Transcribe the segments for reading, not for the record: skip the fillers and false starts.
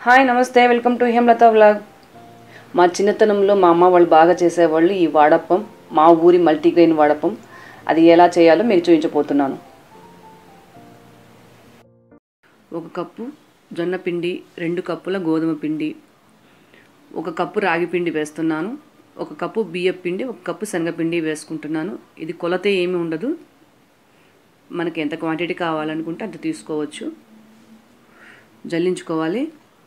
Hi నమస్తే welcome to Hemalatha vlog. మా చిన్నతనంలో మా అమ్మ వాళ్ళు బాగా చేసేవాళ్ళు ఈ వాడప్పం, మా ఊరి మల్టీగ్రెయిన్ వాడప్పం. అది ఎలా చేయాలో మీకు చూపించబోతున్నాను. 1 కప్పు జొన్న పిండి, 2 కప్పుల గోధుమ పిండి, 1 కప్పు రాగి పిండి వేస్తున్నాను, 1 కప్పు బియ్యం పిండి, 1 కప్పు శనగపిండి వేసుకుంటున్నాను. ఇది కొలత ఏమీ ఉండదు, మనకి ఎంత క్వాంటిటీ కావాలనుకుంటే అంత తీసుకోవచ్చు. జల్లించుకోవాలి.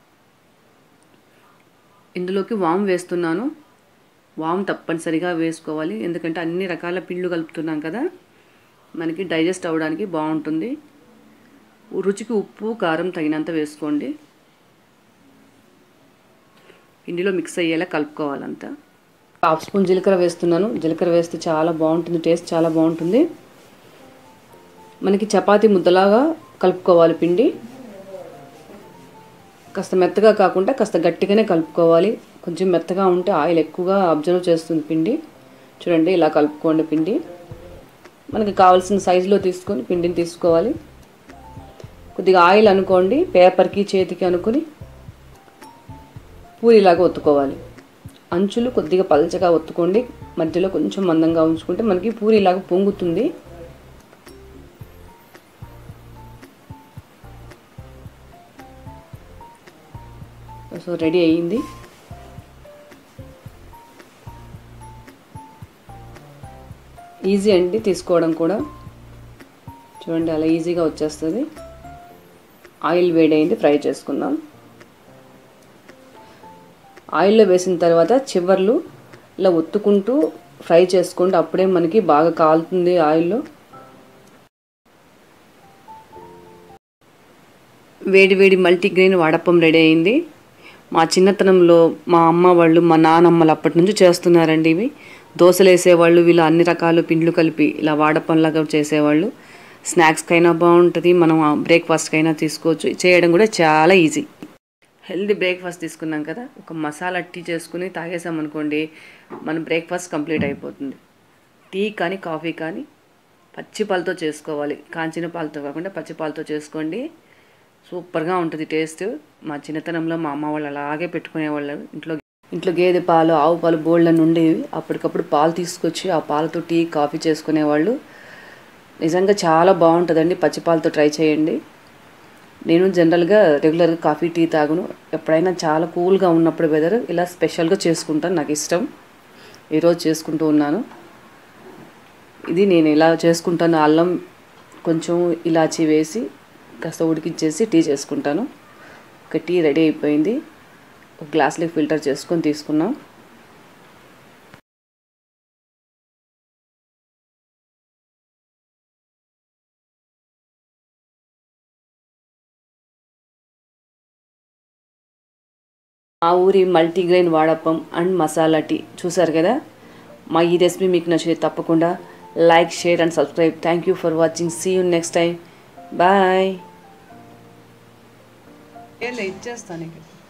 ఇందులోకి వాము వేస్తున్నాను. వాము తప్పనిసరిగా వేసుకోవాలి, ఎందుకంటే అన్ని రకాల పిండ్లు కలుపుతున్నాం కదా, మనకి డైజెస్ట్ అవ్వడానికి బాగుంటుంది. రుచికి ఉప్పు కారం తగినంత వేసుకోండి. పిండిలో మిక్స్ అయ్యేలా కలుపుకోవాలంతా. 1/2 స్పూన్ జీలకర్ర వేస్తున్నాను. జీలకర్ర వేస్తే చాలా బాగుంటుంది, టేస్ట్ చాలా బాగుంటుంది. మనకి చపాతీ ముద్దలాగా కలుపుకోవాలి పిండి. కాస్త మెత్తగా కాకుండా కాస్త గట్టిగానే కలుపుకోవాలి. కొంచెం మెత్తగా ఉంటే ఆయిల్ ఎక్కువగా అబ్జర్వ్ చేస్తుంది పిండి. చూడండి, ఇలా కలుపుకోండి. పిండి మనకి కావాల్సిన సైజులో తీసుకొని పిండిని తీసుకోవాలి. కొద్దిగా ఆయిల్ అనుకోండి, పేపర్కి చేతికి అనుకుని పూరిలాగా ఒత్తుకోవాలి. అంచులు కొద్దిగా పల్చగా ఒత్తుకోండి, మధ్యలో కొంచెం మందంగా ఉంచుకుంటే మనకి పూరిలాగా పొంగుతుంది. సో రెడీ అయ్యింది. ఈజీ అండి తీసుకోవడం కూడా. చూడండి, అలా ఈజీగా వచ్చేస్తుంది. ఆయిల్ వేడైంది, ఫ్రై చేసుకుందాం. ఆయిల్లో వేసిన తర్వాత చివర్లు ఇలా ఒత్తుకుంటూ ఫ్రై చేసుకోండి, అప్పుడే మనకి బాగా కాలుతుంది ఆయిల్లో. వేడి వేడి మల్టీగ్రెయిన్ వాడప్పం రెడీ అయింది. మా చిన్నతనంలో మా అమ్మ వాళ్ళు, మా నానమ్మలు అప్పటి నుంచి చేస్తున్నారండి. ఇవి దోశలు వేసేవాళ్ళు, వీళ్ళు అన్ని రకాల పిండ్లు కలిపి ఇలా వాడప్పంలాగా చేసేవాళ్ళు. స్నాక్స్కైనా బాగుంటుంది, మనం బ్రేక్ఫాస్ట్కైనా తీసుకోవచ్చు. చేయడం కూడా చాలా ఈజీ. హెల్దీ బ్రేక్ఫాస్ట్ తీసుకున్నాం కదా, ఒక మసాలా టీ చేసుకుని తాగేసామనుకోండి, మన బ్రేక్ఫాస్ట్ కంప్లీట్ అయిపోతుంది. టీ కానీ కాఫీ కానీ పచ్చి పాలతో చేసుకోవాలి, కాంచిన పాలతో కాకుండా పచ్చి పాలతో చేసుకోండి. సూపర్గా ఉంటుంది టేస్ట్. మా చిన్నతనంలో మా అమ్మ వాళ్ళు అలాగే పెట్టుకునేవాళ్ళు. ఇంట్లో గేదె పాలు, ఆవు పాలు బోల్డని ఉండేవి. అప్పటికప్పుడు పాలు తీసుకొచ్చి ఆ పాలతో టీ కాఫీ చేసుకునేవాళ్ళు. నిజంగా చాలా బాగుంటుందండి. పచ్చిపాలతో ట్రై చేయండి. నేను జనరల్గా రెగ్యులర్గా కాఫీ టీ తాగును. ఎప్పుడైనా చాలా కూల్గా ఉన్నప్పుడు వెదర్ ఇలా స్పెషల్గా చేసుకుంటాను, నాకు ఇష్టం. ఈరోజు చేసుకుంటూ ఉన్నాను. ఇది నేను ఇలా చేసుకుంటాను. అల్లం కొంచెం ఇలాచీ వేసి కాస్త ఉడికించేసి టీ చేసుకుంటాను. ఒక టీ రెడీ అయిపోయింది. ఒక గ్లాస్లోకి ఫిల్టర్ చేసుకొని తీసుకున్నాం. మా ఊరి మల్టీగ్రెయిన్ వాడప్పం అండ్ మసాలా టీ చూసారు కదా. మా ఈ రెసిపీ మీకు నచ్చితే తప్పకుండా like, share and subscribe. Thank you for watching. See you next time. Bye. ఇచ్చేస్తాను.